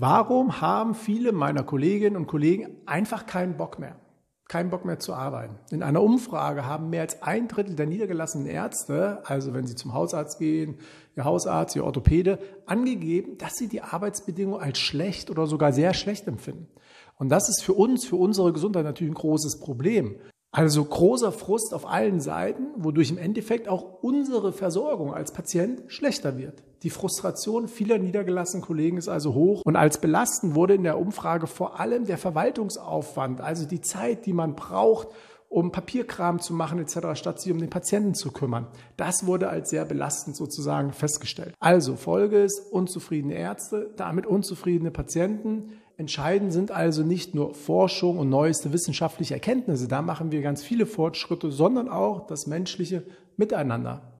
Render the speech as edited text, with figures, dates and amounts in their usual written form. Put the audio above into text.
Warum haben viele meiner Kolleginnen und Kollegen einfach keinen Bock mehr? Keinen Bock mehr zu arbeiten. In einer Umfrage haben mehr als 1/3 der niedergelassenen Ärzte, also wenn sie zum Hausarzt gehen, ihr Hausarzt, ihr Orthopäde, angegeben, dass sie die Arbeitsbedingungen als schlecht oder sogar sehr schlecht empfinden. Und das ist für uns, für unsere Gesundheit natürlich ein großes Problem. Also großer Frust auf allen Seiten, wodurch im Endeffekt auch unsere Versorgung als Patient schlechter wird. Die Frustration vieler niedergelassenen Kollegen ist also hoch und als belastend wurde in der Umfrage vor allem der Verwaltungsaufwand, also die Zeit, die man braucht, um Papierkram zu machen etc., statt sich um den Patienten zu kümmern. Das wurde als sehr belastend sozusagen festgestellt. Also Folge ist unzufriedene Ärzte, damit unzufriedene Patienten. Entscheidend sind also nicht nur Forschung und neueste wissenschaftliche Erkenntnisse, da machen wir ganz viele Fortschritte, sondern auch das menschliche Miteinander.